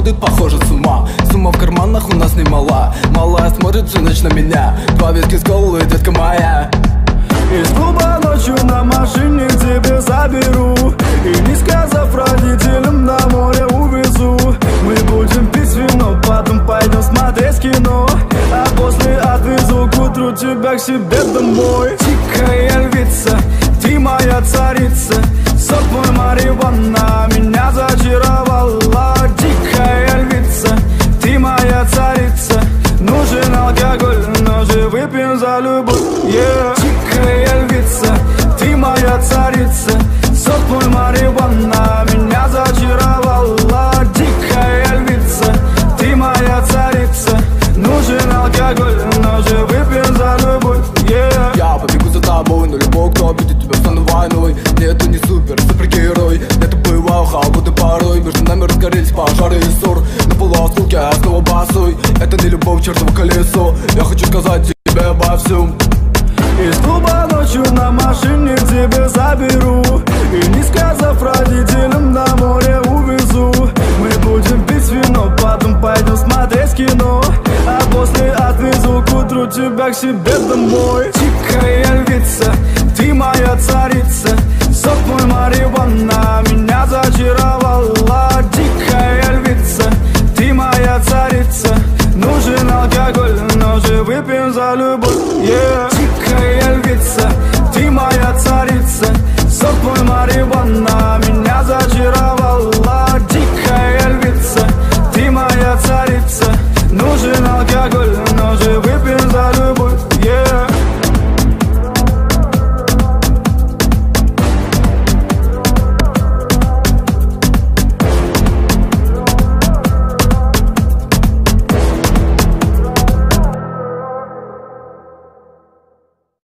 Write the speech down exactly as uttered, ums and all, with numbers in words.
сходит, похоже, с ума. Сумма в карманах у нас немала. Малая смотрит всю ночь на меня. Два виски с колой, детка моя. Из клуба ночью на машине к тебе заберу, и не сказав родителям, на море увезу. Мы будем пить вино, потом пойдем смотреть кино, а после отвезу к утру тебя к себе домой. Дикая львица, ты моя царица, сок мой марихуана меня зачаровала. Дикая львица, ты моя царица, нужен алкоголь, но же выпьем за любовь, yeah. Дикая львица, ты моя царица, сок мой марихуана меня зачаровала. Дикая львица, ты моя царица, нужен алкоголь, но же выпьем за любовь, yeah. Я побегу за тобой, но любой, кто обидит тебя, стану войной. Нет, это не супер, супергерой. Это бывал холодный порой. Между нами разгорелись пожары и ссор. На полуосколке я снова босой. Это не любовь, чертово колесо. Я хочу сказать тебе обо всем. Из клуба ночью на машине к тебе заберу, и не сказав родителям, на море увезу. Мы будем пить вино, потом пойдем смотреть кино, а после отвезу к утру тебя к себе домой.